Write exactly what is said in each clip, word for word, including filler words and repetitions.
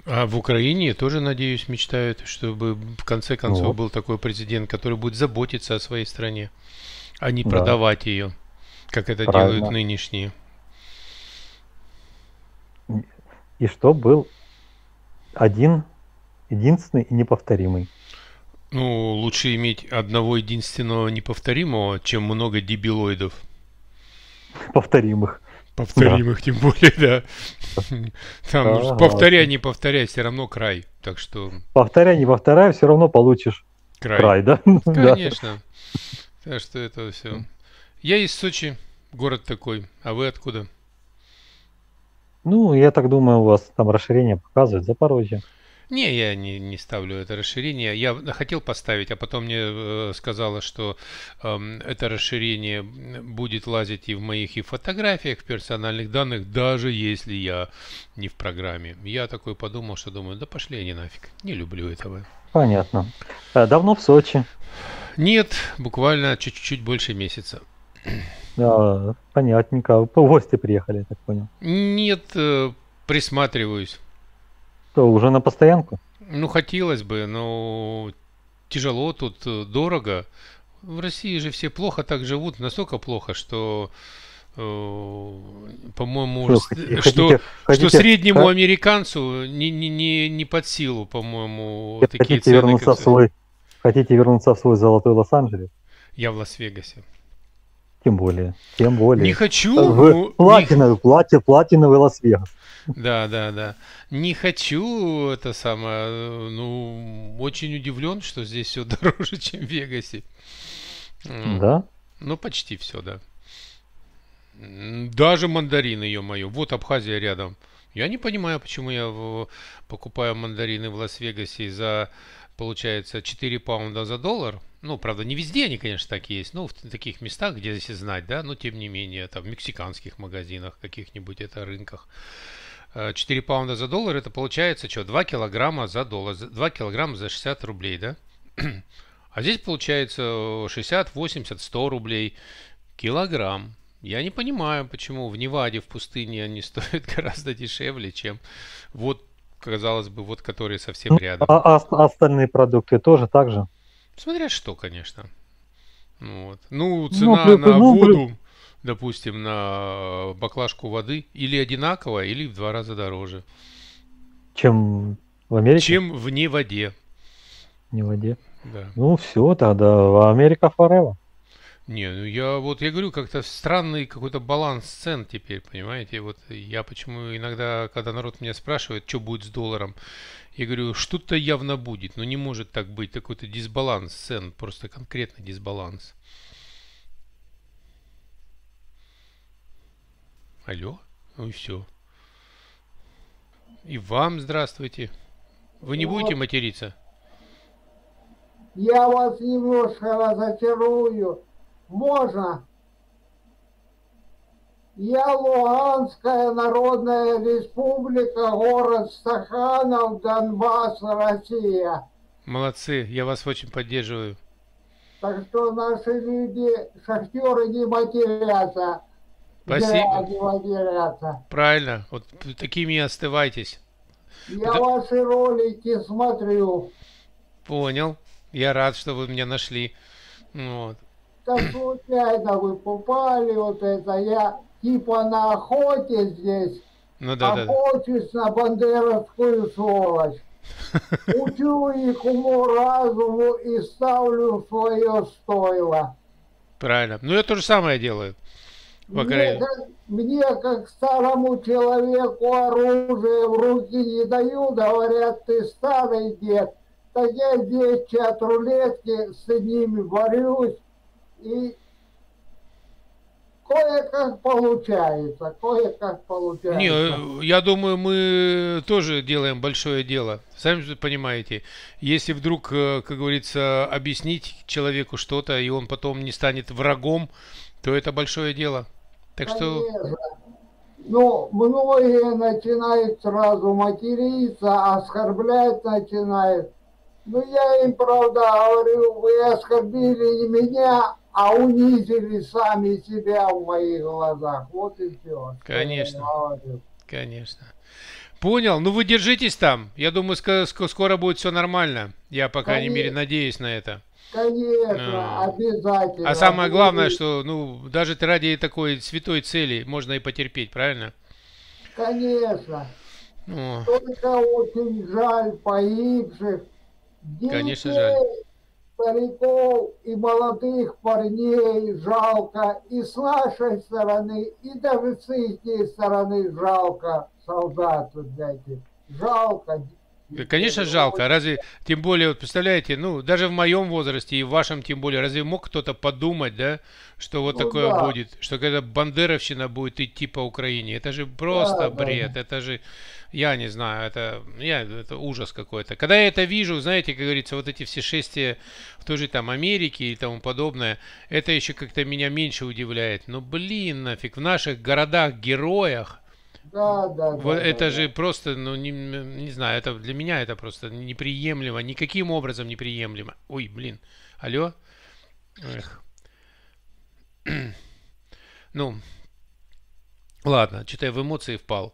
А в Украине тоже, надеюсь, мечтают, чтобы в конце Ну концов вот, был такой президент, который будет заботиться о своей стране, а не да, продавать ее, как это делают правильно. нынешние. И и что был один, единственный и неповторимый. Ну, лучше иметь одного единственного неповторимого, чем много дебилоидов. Повторимых. Да, Повторимых, тем более, да. Там, ну, повторяй, согласен. не повторяй, все равно край. Так что Повторяй, не повторяй, все равно получишь край. край, да? Да. Конечно. Так что это все. Я из Сочи, город такой. А вы откуда? Ну, я так думаю, у вас там расширение показывает Запорожье. Не, я не, не ставлю это расширение. Я хотел поставить, а потом мне э, сказала, что эм, это расширение будет лазить и в моих и фотографиях, в персональных данных, даже если я не в программе. Я такой подумал, что думаю, да пошли они нафиг. Не люблю этого. Понятно. Э, Давно в Сочи. Нет, буквально чуть-чуть больше месяца. А, понятненько. В гости приехали, я так понял. Нет, э, присматриваюсь. Что, уже на постоянку? Ну, хотелось бы, но тяжело тут, э, дорого. В России же все плохо так живут, настолько плохо, что, э, по-моему, Что, уже вы с- хотите, что, хотите, что хотите, среднему ха- американцу не, не, не, не под силу, по-моему, такие хотите цены, как вернуться в здесь. свой, хотите вернуться в свой золотой Лос-Анджелес? Я в Лас-Вегасе. Тем более, тем Не более. хочу, В ну, не, платиновый, платье, платиновый Лас-Вегас. да, да, да. Не хочу это самое, э, ну, очень удивлен, что здесь все дороже, чем в Вегасе. М, Да? Ну, почти все, да. М, Даже мандарины, ё-моё. Вот Абхазия рядом. Я не понимаю, почему я в- покупаю мандарины в Лас-Вегасе за, получается, четыре паунда за доллар. Ну, правда, не везде они, конечно, так есть. Ну, в таких местах, где, если знать, да, но тем не менее, там, в мексиканских магазинах, каких-нибудь это рынках. Э, четыре паунда за доллар, это получается, что, два килограмма за доллар. За- два килограмма за шестьдесят рублей, да? А здесь получается шестьдесят, восемьдесят, сто рублей килограмм. Я не понимаю, почему в Неваде, в пустыне они стоят гораздо дешевле, чем вот, казалось бы, вот которые совсем Ну, рядом. а, а ост- остальные продукты тоже так же? Смотря что, конечно. Ну, вот. Ну, Ну, цена плю- плю- на ну, плю- воду, допустим, на баклажку воды или одинаковая, или в два раза дороже, чем в Америке, чем в Неваде. не в воде. Да. Ну, все, тогда Америка forever. Не, ну я вот, я говорю, как-то странный какой-то баланс цен теперь, понимаете? Вот я почему иногда, когда народ меня спрашивает, что будет с долларом, я говорю, что-то явно будет, но не может так быть, какой-то дисбаланс цен, просто конкретный дисбаланс. Алло? Ну и все. И вам здравствуйте. Вы не будете Вот, материться? я вас немножко разочарую. Можно? Я Луганская Народная Республика, город Стаханов, Донбасс, Россия. Молодцы, я вас очень поддерживаю. Так что наши люди, шахтеры, не матерятся. Зря Спасибо. не матерятся. Правильно, вот такими и оставайтесь. Я Пото- ваши ролики смотрю. Понял. Я рад, что вы меня нашли. Ну вот. Так случайно вы попали, вот это я типа на охоте здесь. Ну да, да, да. Охочусь на бандеровскую сволочь. Учу их уму-разуму и ставлю в свое стойло. Правильно. Ну я то же самое делаю. По Мне крайней- как, мне, как старому человеку, оружие в руки не дают, говорят, ты старый дед. Так я здесь чат рулетки с ними борюсь, и кое-как получается, кое-как получается. Не, я думаю, мы тоже делаем большое дело. Сами же понимаете, если вдруг, э, как говорится, объяснить человеку что-то, и он потом не станет врагом, то это большое дело. Так что, Конечно. Ну, многие начинают сразу материться, оскорблять начинают. Ну, я им, правда, говорю, вы оскорбили не меня, а унизили сами себя в моих глазах. Вот и все, что я конечно, говорю. конечно. Понял. Ну вы держитесь там. Я думаю, ска- ск- скоро будет все нормально. Я, по крайней мере, Конечно, надеюсь на это. конечно, А а обязательно самое главное, будет. что, ну, даже т- ради такой святой цели можно и потерпеть, правильно? Конечно. Ну, Только очень жаль погибших конечно, жаль. детей, стариков и молодых парней жалко. И с нашей стороны, и даже с их стороны жалко солдат, вот знаете. Жалко Да, конечно, детей. жалко. А разве, тем более, вот представляете, ну, даже в моем возрасте и в вашем тем более, разве мог кто-то подумать, да, что вот Ну такое да, будет, что когда бандеровщина будет идти по Украине? Это же да, просто да, бред, да. это же, я не знаю, это, я, это ужас какой-то. Когда я это вижу, знаете, как говорится, вот эти все шествия в той же там Америке и тому подобное, это еще как-то меня меньше удивляет. Но, блин, нафиг, в наших городах-героях, Да, да, вот да, да, это же да. просто, ну, не, не знаю, это для меня это просто неприемлемо, никаким образом неприемлемо. Ой, блин, алло? Эх. Ну, ладно, что-то я в эмоции впал.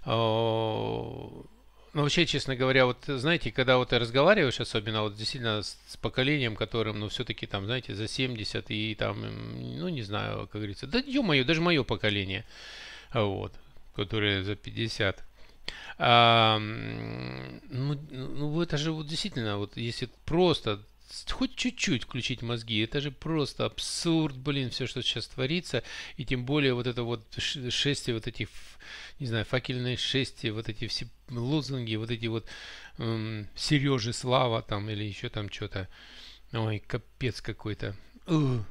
О, Ну, вообще, честно говоря, вот знаете, когда вот ты разговариваешь, особенно вот действительно с, с поколением, которым, ну, все-таки там, знаете, за семьдесят и там, м, ну, не знаю, как говорится, да ё-моё, даже мое поколение, а вот, которое за пятьдесят. А, м, ну, ну, это же вот действительно, вот если просто с- хоть чуть-чуть включить мозги, это же просто абсурд, блин, все, что сейчас творится, и тем более вот это вот ш- шествие, вот эти, ф- не знаю, факельные шествия, вот эти все лозунги, вот эти вот м, Сережи Слава там или еще там что-то. Ой, капец какой-то. Ух.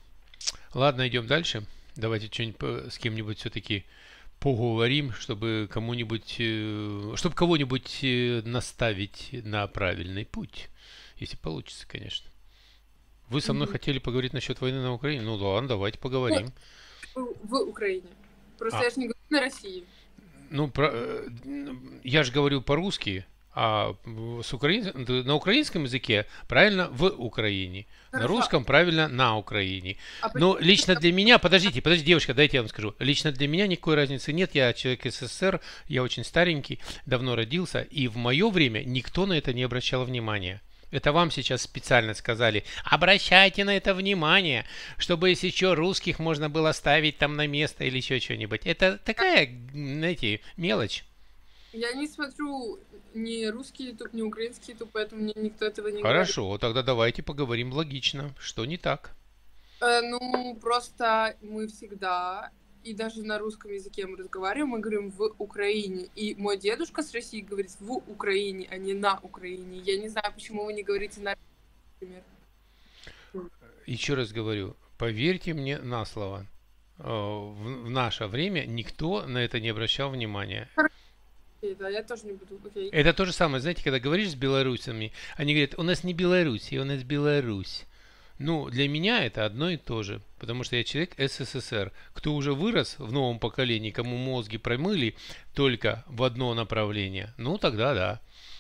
Ладно, идем дальше. Давайте что-нибудь по- с кем-нибудь все-таки поговорим, чтобы кому-нибудь, э, чтобы кого-нибудь э, наставить на правильный путь. Если получится, конечно. Вы со мной Мгм. хотели поговорить насчет войны на Украине? Ну ладно, давайте Ну, поговорим. в в Украине. Просто А, я же не говорю на России. ну, про, э, н- я же говорю по-русски, а в- с украин- д- на украинском языке правильно в Украине, на Хорошо. русском правильно на Украине. А Но почему лично тогда для меня, подождите, подождите, девочка, дайте я вам скажу. Лично для меня никакой разницы нет. Я человек СССР, я очень старенький, давно родился, и в мое время никто на это не обращал внимания. Это вам сейчас специально сказали. Обращайте на это внимание, чтобы если что, русских можно было ставить там на место или еще что-нибудь. Это такая, знаете, мелочь. я не смотрю ни русский YouTube, ни украинский YouTube, поэтому мне никто этого не говорит. Хорошо, тогда давайте поговорим логично. Что не так? Э, ну, просто мы всегда, и даже на русском языке мы разговариваем, мы говорим в Украине. И мой дедушка с России говорит в Украине, а не на Украине. Я не знаю, почему вы не говорите на России, например. Еще раз говорю, поверьте мне на слово. Э, В в наше время никто на это не обращал внимания. Окей, да, я тоже не буду. Окей. Это то же самое, знаете, когда говоришь с белорусами, они говорят, у нас не Белоруссия, у нас Беларусь. Ну, для меня это одно и то же, потому что я человек СССР. Кто уже вырос в новом поколении, кому мозги промыли только в одно направление, ну тогда да.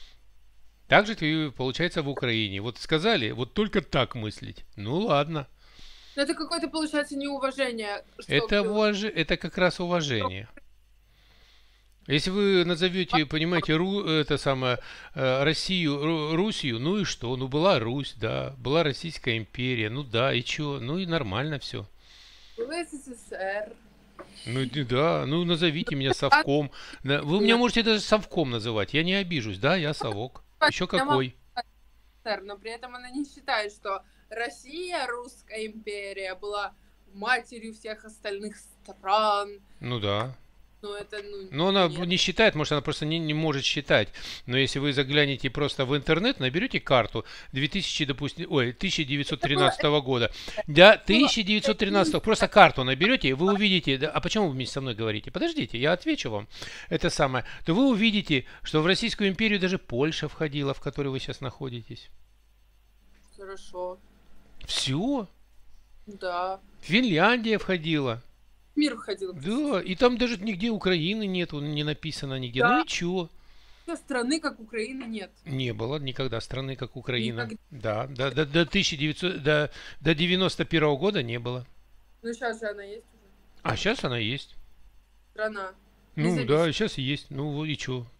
Так же и получается в Украине. Вот сказали, вот только так мыслить. Ну ладно. Но это какое-то, получается, неуважение, что Это, было. уваж... это как раз уважение. Если вы назовете, понимаете, Ру, это самое, э, Россию Ру- Русью, ну и что? Ну была Русь, да, была Российская империя, ну да, и чё? Ну и нормально все. Был СССР. Ну и да, ну назовите меня совком. На- Вы меня можете даже совком называть, я не обижусь, да, я совок. Еще Я могу какой. сказать СССР, но при этом она не считает, что Россия, Русская империя, была матерью всех остальных стран. Ну да. Но это, ну, Но она нет. не считает, может, она просто не, не может считать. Но если вы заглянете просто в интернет, наберете карту две тысячи, допустим, ой, тысяча девятьсот тринадцатого года. Да, тысяча девятьсот тринадцатого, просто карту наберете, вы увидите, да, а почему вы вместе со мной говорите? Подождите, я отвечу вам. Это самое. То вы увидите, что в Российскую империю даже Польша входила, в которой вы сейчас находитесь. Хорошо. Все. Да. Финляндия входила. Мир входил. Да, и там даже нигде Украины нету, не написано нигде. Да. Ну и чё? Страны, как Украины, нет. Не было никогда страны, как Украина. Никогда. Да, до, до, до тысяча девятисотого, до, до девяносто первого года не было. Ну, сейчас же она есть уже. А сейчас она есть. Страна. Ну Независимая. да, сейчас есть. Ну вот и чё?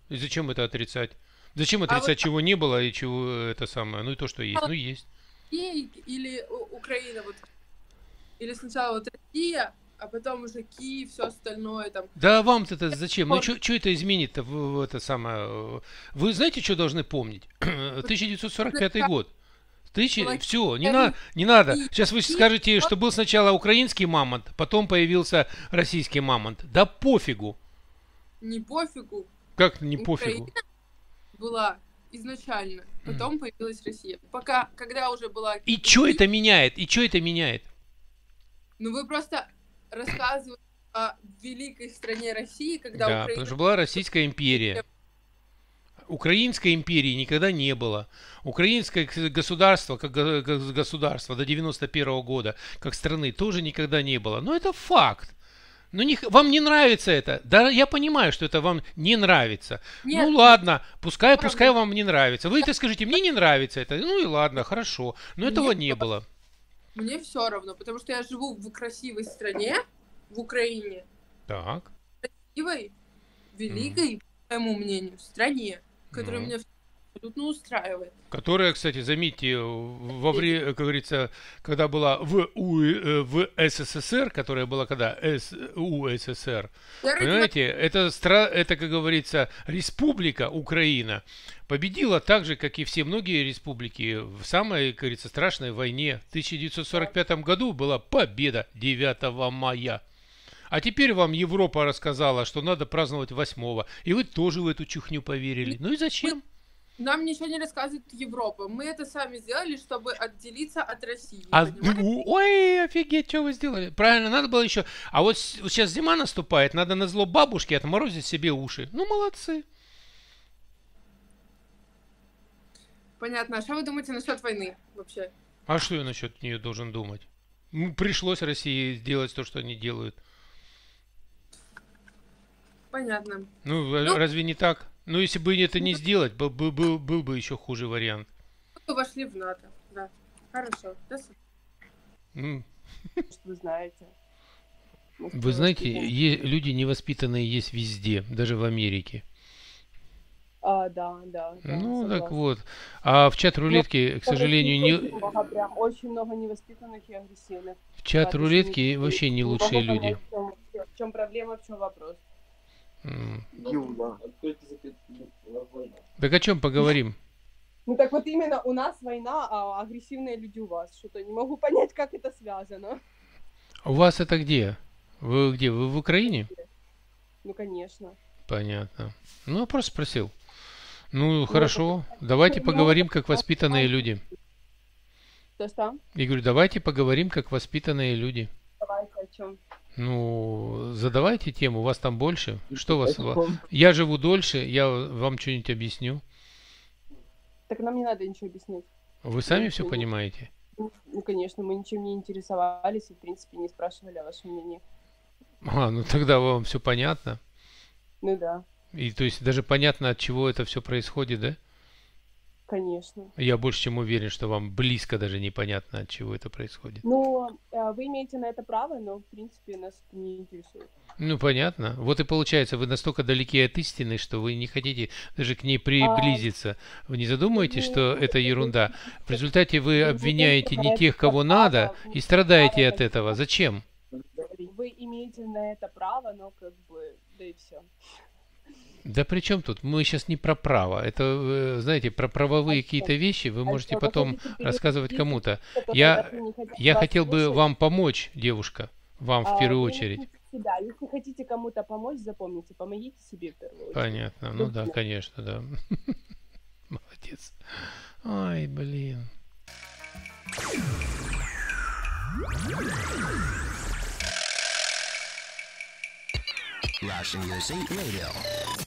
И зачем это отрицать? Зачем А отрицать, вот чего не было и чего это самое? Ну и то, что есть. а Ну есть. Россия или У- Украина, вот, или сначала вот Россия, а потом уже Киев, все остальное там. Да вам это зачем? Ну Вот, что это изменит-то в, в это самое? э, Вы знаете, что должны помнить? тысяча девятьсот сорок пятый год. Тысячи... была Все, не, на... не надо. Киев, Сейчас вы Киев, скажете, что был сначала украинский мамонт, потом появился российский мамонт. Да пофигу. не пофигу. Как не Украина пофигу? была изначально, М. потом появилась Россия. Пока, когда уже была И что это меняет? И что это меняет? Ну вы просто рассказываете о великой стране России, когда Да, потому Украина... что была Российская империя. Украинской империи никогда не было. Украинское к- государство, как го- го- государство до девяносто первого года, как страны, тоже никогда не было. Но это факт. Ну, не, х- вам не нравится это. Да, я понимаю, что это вам не нравится. Нет, Ну ладно, пускай, правда. пускай вам не нравится. Вы это скажите, мне не нравится это. Ну и ладно, хорошо. Но этого Мне не было. мне все равно, потому что я живу в красивой стране, в Украине, Так. красивой, великой, по моему мнению, стране, которая Ну. меня абсолютно устраивает. Которая, кстати, заметьте, во время, как говорится, когда была в, У- э, в СССР, которая была когда С- УССР, Я родилась понимаете, это, стра- это, как говорится, республика Украина победила так же, как и все многие республики в самой, как говорится, страшной войне. В тысяча девятьсот сорок пятом году была победа девятого мая. А теперь вам Европа рассказала, что надо праздновать восьмого. И вы тоже в эту чухню поверили. Ну и зачем? Нам ничего не рассказывает Европа. Мы это сами сделали, чтобы отделиться от России. А, понимаете? ну, ой, офигеть, что вы сделали? Правильно, надо было еще... А вот, с- вот сейчас зима наступает, надо на зло бабушке отморозить себе уши. Ну, молодцы. Понятно. А что вы думаете насчет войны вообще? А что я насчет нее должен думать? Ну, пришлось России сделать то, что они делают. Понятно. Ну, а Ну. разве не так? Ну, если бы это не сделать, был, был, был, был бы еще хуже вариант. Вы вошли в НАТО. Да. Хорошо. До свидания. М, Может, вы знаете. Может, Вы знаете, воспитаны. е- люди невоспитанные есть везде, даже в Америке. А, да, да, да, Ну, так согласна. вот. А в чат рулетки, к В России сожалению, очень не... много, прям очень много невоспитанных и агрессивных. В чат по рулетки отношению к вообще не детям. лучшие Могу люди. понять, в чем, в чем проблема, в чем вопрос. М. Юля. Так о чем поговорим? Ну так вот именно у нас война, а агрессивные люди у вас. Что-то не могу понять, как это связано. У вас это где? Вы где? Вы в Украине? Ну, конечно. Понятно. Ну, я просто спросил. Ну, хорошо. Давайте поговорим, как воспитанные люди. Что-что? Я говорю, давайте поговорим, как воспитанные люди. Давайте о чем? Ну, задавайте тему, вас там больше. Что вас... Я живу дольше, я вам что-нибудь объясню. Так нам не надо ничего объяснять. Вы сами Ну, все ну, понимаете? Ну, конечно, мы ничем не интересовались и, в принципе, не спрашивали о вашем мнении. А, ну тогда вам все понятно. Ну да, И то есть даже понятно, от чего это все происходит, да? конечно. Я больше чем уверен, что вам близко даже непонятно, от чего это происходит. Ну, э, вы имеете на это право, но, в принципе, нас это не интересует. Ну, понятно. Вот и получается, вы настолько далеки от истины, что вы не хотите даже к ней приблизиться. Вы не задумываетесь, что это ерунда? В результате вы обвиняете не тех, кого надо, и страдаете от этого. Зачем? Вы имеете на это право, но как бы, да и все. Да при чем тут? Мы сейчас не про право. Это, э, знаете, про правовые какие-то вещи вы можете потом рассказывать кому-то. Я, я хотел бы вам помочь, девушка, вам в первую очередь. Да, если хотите кому-то помочь, запомните, помогите себе в первую очередь. Понятно. Ну да, конечно, да. Молодец. Ай, блин. Russian U S A Radio.